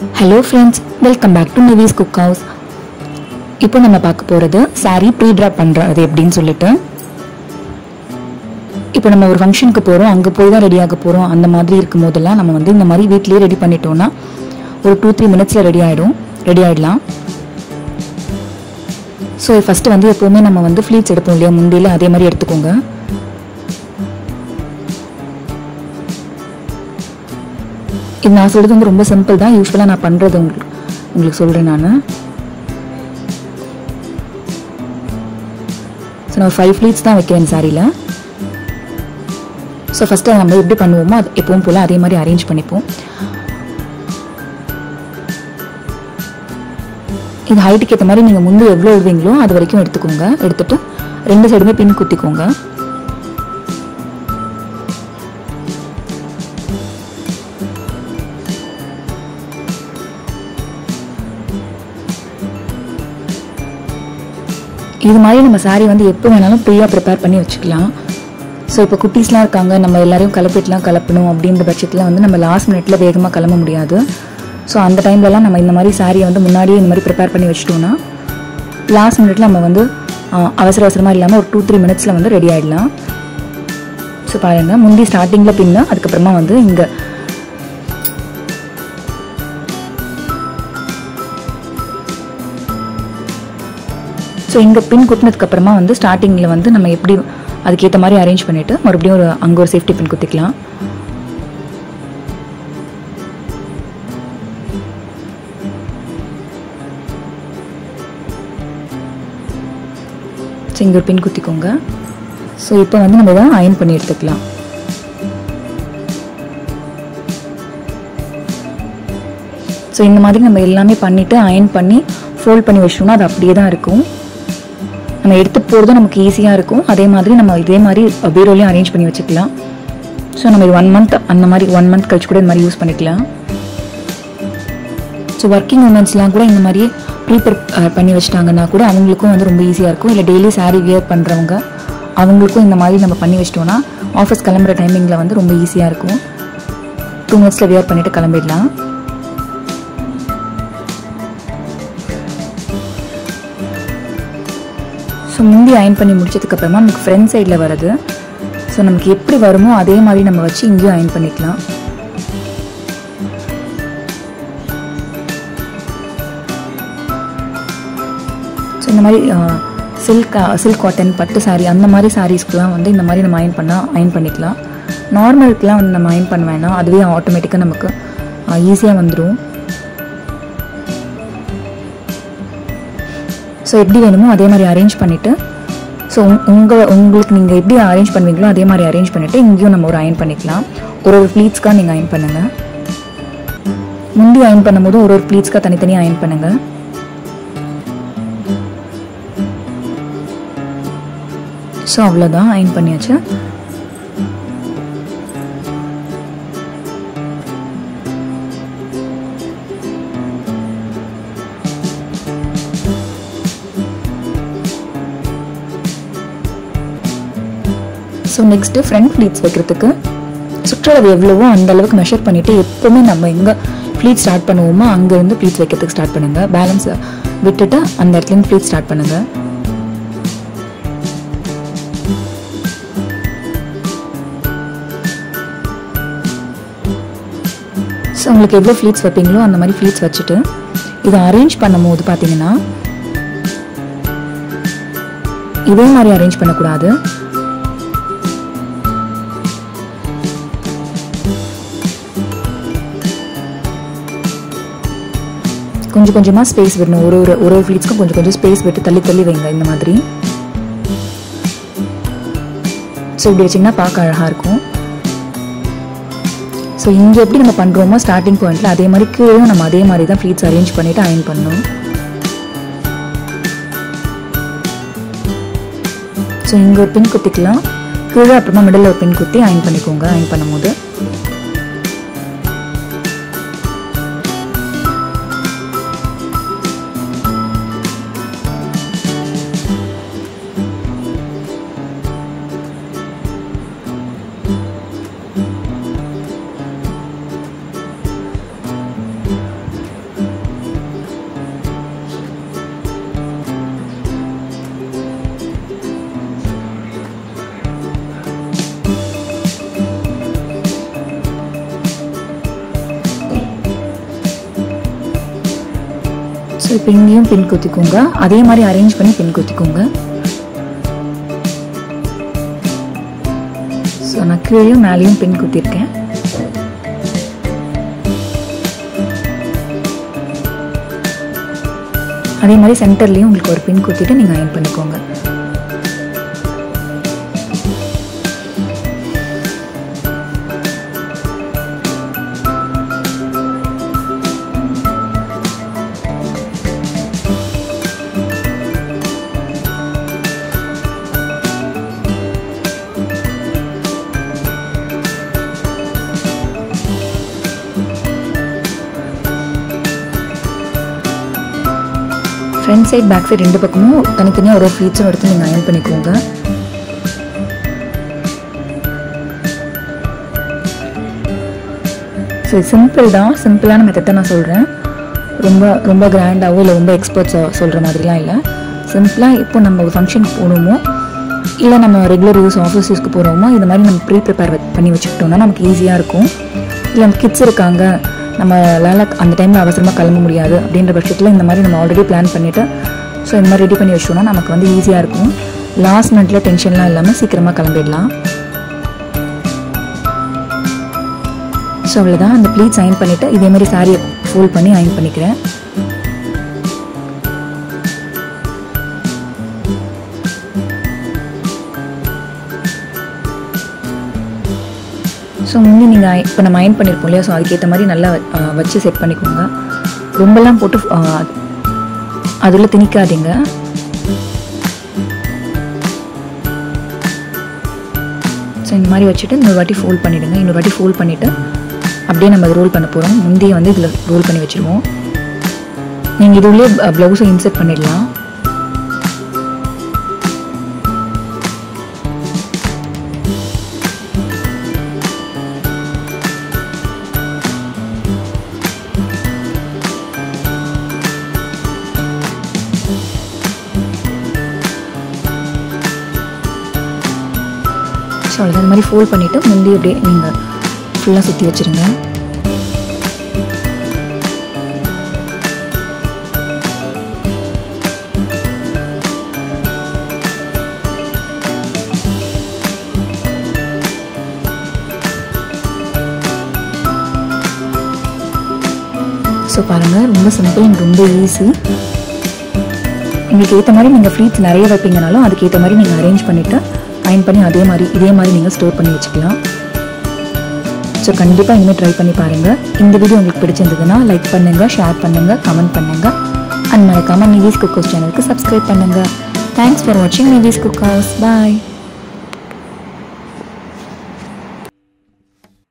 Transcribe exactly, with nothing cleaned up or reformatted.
Hello friends, welcome back to Nivi's Cook House. இப்போ நம்ம பார்க்க போறது saree pre drop பண்றது எப்படின்னு சொல்லிட்டு. இப்போ நம்ம ஒரு ஃபங்க்ஷனுக்கு போறோம், அங்க போய் தான் ரெடி ஆக போறோம். அந்த மாதிரி இருக்கும்போதெல்லாம் நம்ம வந்து இந்த மாதிரி வீட்லயே ரெடி பண்ணிட்டோம்னா ஒரு two three minutesல ரெடி ஆயிடும். ரெடி ஆயிடலாம். சோ ஃபர்ஸ்ட் வந்து எப்பவுமே நம்ம வந்து ஃப்ளீட்ஸ் எடுப்போம் இல்லையா, முந்தியில அதே மாதிரி எடுத்துக்கோங்க. இது நான் சொல்றது வந்து ரொம்ப சிம்பிள் தான். யூசுவலா நான் பண்றது உங்களுக்கு உங்களுக்கு சொல்றேன் நான். ஸோ நான் ஃபைவ் ஃப்ளீட்ஸ் தான் வைக்கிறேன் சாரியில். ஸோ ஃபஸ்ட்டு நம்ம எப்படி பண்ணுவோமோ அது எப்பவும் போல் அதே மாதிரி அரேஞ்ச் பண்ணிப்போம். இது ஹைட்டுக்கு ஏற்ற மாதிரி நீங்கள் முன்பு எவ்வளோ விடுவீங்களோ அது வரைக்கும் எடுத்துக்கோங்க. எடுத்துட்டு ரெண்டு சைடுமே பின் குத்திக்கோங்க. இது மாதிரி நம்ம சாரீ வந்து எப்போ வேணாலும் ப்ரீயாக ப்ரிப்பேர் பண்ணி வச்சுக்கலாம். ஸோ இப்போ குட்டீஸ்லாம் இருக்காங்க, நம்ம எல்லாரையும் கலப்பிட்டுலாம் கலப்பணும் அப்படின்ற பட்சத்தில் வந்து நம்ம லாஸ்ட் மினிட்ல வேகமாக கிளம்ப முடியாது. ஸோ அந்த டைம்லலாம் நம்ம இந்த மாதிரி சாரியை வந்து முன்னாடியே இந்த மாதிரி ப்ரிப்பேர் பண்ணி வச்சுட்டோம்னா லாஸ்ட் மினிட்ல நம்ம வந்து அவசர அவசரமாக இல்லாமல் ஒரு டூ த்ரீ மினிட்ஸில் வந்து ரெடி ஆகிடலாம். ஸோ பாருங்கள், முந்தி ஸ்டார்டிங்கில் பின்னு, அதுக்கப்புறமா வந்து இங்கே ஸோ இங்கே பின் குத்தினதுக்கு அப்புறமா வந்து ஸ்டார்டிங்கில் வந்து நம்ம எப்படி அதுக்கேற்ற மாதிரி அரேஞ்ச் பண்ணிவிட்டு மறுபடியும் ஒரு அங்கே ஒரு சேஃப்டி பின் குத்திக்கலாம். ஸோ இங்கே ஒரு பின் குத்திக்கோங்க. ஸோ இப்போ வந்து நம்ம இதை அயன் பண்ணி எடுத்துக்கலாம். ஸோ இந்த மாதிரி நம்ம எல்லாமே பண்ணிவிட்டு அயன் பண்ணி ஃபோல்ட் பண்ணி வச்சோம்னா அது அப்படியே தான் இருக்கும். நம்ம எடுத்து போகிறதும் நமக்கு ஈஸியாக இருக்கும். அதே மாதிரி நம்ம இதே மாதிரி பீரோலையும் அரேஞ்ச் பண்ணி வச்சுக்கலாம். ஸோ நம்ம இது ஒன் மந்த் அந்த மாதிரி ஒன் மந்த் கழிச்சு கூட இந்த மாதிரி யூஸ் பண்ணிக்கலாம். ஸோ ஒர்க்கிங் உமன்ஸ்லாம் கூட இந்த மாதிரி ப்ரீப்பர் பண்ணி வச்சிட்டாங்கன்னா கூட அவங்களுக்கும் வந்து ரொம்ப ஈஸியாக இருக்கும். இல்லை டெய்லி சாரீ வியர் பண்ணுறவங்க அவங்களுக்கும் இந்த மாதிரி நம்ம பண்ணி வச்சிட்டோம்னா ஆஃபீஸ் கிளம்புற டைமிங்கில் வந்து ரொம்ப ஈஸியாக இருக்கும். டூ மினிட்ஸில் வியர் பண்ணிவிட்டு கிளம்பிடலாம். ஸோ முந்தி அயன் பண்ணி முடிச்சதுக்கப்புறமா நமக்கு ஃப்ரண்ட் சைடில் வருது. ஸோ நமக்கு எப்படி வருமோ அதே மாதிரி நம்ம வச்சு இங்கேயும் அயன் பண்ணிக்கலாம். ஸோ இந்த மாதிரி சில்க் சில்க் காட்டன் பட்டு சாரீ அந்த மாதிரி சாரீஸ்க்குலாம் வந்து இந்த மாதிரி நம்ம அயன் பண்ணால் அயன் பண்ணிக்கலாம். நார்மலுக்குலாம் வந்து நம்ம அயன் பண்ண வேணாம், அதுவே ஆட்டோமேட்டிக்காக நமக்கு ஈஸியாக வந்துடும். ஸோ எப்படி வேணுமோ அதே மாதிரி அரேஞ்ச் பண்ணிவிட்டு ஸோ உங்கள் உங்களுக்கு நீங்கள் எப்படி அரேஞ்ச் பண்ணுவீங்களோ அதே மாதிரி அரேஞ்ச் பண்ணிவிட்டு இங்கேயும் நம்ம ஒரு அயன் பண்ணிக்கலாம். ஒரு ஒரு ப்ளீட்ஸ்க்காக நீங்கள் அயன் பண்ணுங்கள். முந்தி அயன் பண்ணும்போது ஒரு ஒரு ப்ளீட்ஸ்க்காக தனித்தனியாக அயன் பண்ணுங்கள். ஸோ அவ்வளோதான், அயன் பண்ணியாச்சு. ஸோ நெக்ஸ்ட்டு ஃப்ரண்ட் ஃப்ளீட்ஸ் வைக்கிறதுக்கு சுற்றளவு எவ்வளவோ அந்த அளவுக்கு மெஷர் பண்ணிவிட்டு எப்போவுமே நம்ம எங்கே ஃப்ளீட் ஸ்டார்ட் பண்ணுவோமோ அங்கேருந்து ஃப்ளீட்ஸ் வைக்கிறதுக்கு ஸ்டார்ட் பண்ணுங்கள். பேலன்ஸ் விட்டுட்டு அந்த இடத்துலேருந்து ஃப்ளீட் ஸ்டார்ட் பண்ணுங்கள். ஸோ உங்களுக்கு எவ்வளோ ஃப்ளீட்ஸ் வைப்பீங்களோ அந்த மாதிரி ஃப்ளீட்ஸ் வச்சுட்டு இதை அரேஞ்ச் பண்ணும் போது பார்த்தீங்கன்னா இதே மாதிரி அரேஞ்ச் பண்ணக்கூடாது. கொஞ்சம் கொஞ்சமாக ஸ்பேஸ் விடணும். ஒரு ஒரு ஒரு ஒரு ஃப்ளீட்ஸ்க்கும் கொஞ்சம் கொஞ்சம் ஸ்பேஸ் விட்டு தள்ளி தள்ளி வைங்க இந்த மாதிரி. ஸோ இப்படி வச்சிங்கன்னா பார்க்க அழகாக இருக்கும். ஸோ இங்கே எப்படி நம்ம பண்ணுறோமோ ஸ்டார்டிங் பாயிண்ட்டில் அதே மாதிரி கீழே நம்ம அதே மாதிரி தான் ஃப்ளீட்ஸ் அரேஞ்ச் பண்ணிவிட்டு அயன் பண்ணணும். ஸோ இங்கே ஒரு பின் குத்திக்கலாம், கீழே அப்புறமா மிடில் ஒரு பின் குத்தி அயன் பண்ணிக்கோங்க. அயன் பண்ணும்போது ஸோ இப்போ இங்கேயும் பின் குத்திக்கோங்க. அதே மாதிரி அரேஞ்ச் பண்ணி பின் குத்திக்கோங்க. ஸோ நான் கீழேயும் மேலேயும் பின் குத்திருக்கேன். அதே மாதிரி சென்டர்லேயும் உங்களுக்கு ஒரு பின் குத்திட்டு நீங்கள் அயன் பண்ணிக்கோங்க. ஃப்ரண்ட் சைட் பேக் சைட் ரெண்டு பக்கமும் தனித்தனியாக ஒரு ஃப்ளீட்ஸும் எடுத்து நீங்கள் அயன் பண்ணிக்கோங்க. ஸோ சிம்பிள் தான், சிம்பிளான மெத்தட் தான் நான் சொல்கிறேன். ரொம்ப ரொம்ப கிராண்டாகவோ இல்லை ரொம்ப எக்ஸ்பர்ட்ஸாக சொல்கிற மாதிரிலாம் இல்லை. சிம்பிளாக இப்போ நம்ம ஒரு ஃபங்க்ஷனுக்கு போகணுமோ இல்லை நம்ம ரெகுலர் யூஸ் ஆஃபீஸ் யூஸ்க்கு போகிறோமோ இந்த மாதிரி நம்ம ப்ரீ ப்ரிப்பேர் பண்ணி வச்சுக்கிட்டோம்னா நமக்கு ஈஸியாக இருக்கும். இல்லை நம்ம கிட்ஸ் இருக்காங்க, நம்மளால் அந்த டைமில் அவசரமாக கிளம்ப முடியாது அப்படின்ற பட்சத்தில் இந்த மாதிரி நம்ம ஆல்ரெடி பிளான் பண்ணிவிட்டு ஸோ இந்த மாதிரி ரெடி பண்ணி வச்சோம்னா நமக்கு வந்து ஈஸியாக இருக்கும். லாஸ்ட் மினிட்ல டென்ஷன்லாம் இல்லாமல் சீக்கிரமாக கிளம்பிடலாம். ஸோ அவ்வளோதான். அந்த ப்ளீட்ஸ் அயன் பண்ணிவிட்டு இதேமாதிரி சாரியை ஃபோல்ட் பண்ணி அயன் பண்ணிக்கிறேன். ஸோ முன்னே நீங்கள் இப்போ நம்ம அயன் பண்ணியிருப்போம் இல்லையா, ஸோ அதுக்கேற்ற மாதிரி நல்லா வச்சு செட் பண்ணிக்கோங்க. ரொம்பலாம் போட்டு அதில் திணிக்காதீங்க. ஸோ இந்த மாதிரி வச்சுட்டு இன்னொரு வாட்டி ஃபோல்ட் பண்ணிவிடுங்க. இன்னொரு வாட்டி ஃபோல்ட் பண்ணிவிட்டு அப்படியே நம்ம அதை ரோல் பண்ண போகிறோம். முந்தைய வந்து இதில் ரோல் பண்ணி வச்சுருவோம். நீங்கள் இது உள்ளே ப்ளவுஸை இன்சர்ட் பண்ணிடலாம். ஸோ அவ்வளோதான். இந்த மாதிரி ஃபோல்ட் பண்ணிவிட்டு முந்தி அப்படியே நீங்கள் ஃபுல்லாக சுற்றி வச்சுருங்க. ஸோ பாருங்கள், ரொம்ப சிம்பிள் அண்ட் ரொம்ப ஈஸி. உங்களுக்கு ஏற்ற மாதிரி நீங்கள் ஃப்ளீட்ஸ் நிறைய வைப்பீங்கனாலும் அதுக்கேற்ற மாதிரி நீங்கள் அரேஞ்ச் பண்ணிவிட்டு அயன் பண்ணி அதே மாதிரி இதே மாதிரி நீங்கள் ஸ்டோர் பண்ணி வச்சுக்கலாம். ஸோ கண்டிப்பாக இனிமேல் ட்ரை பண்ணி பாருங்கள். இந்த வீடியோ உங்களுக்கு பிடிச்சிருந்ததுன்னா லைக் பண்ணுங்கள், ஷேர் பண்ணுங்கள், கமெண்ட் பண்ணுங்கள். அண்ட் மறக்காமல் நிவிஸ் குக் ஹவுஸ் சேனலுக்கு சப்ஸ்கிரைப் பண்ணுங்கள். தேங்க்ஸ் ஃபார் வாட்சிங் நிவிஸ் குக் ஹவுஸ். பாய்.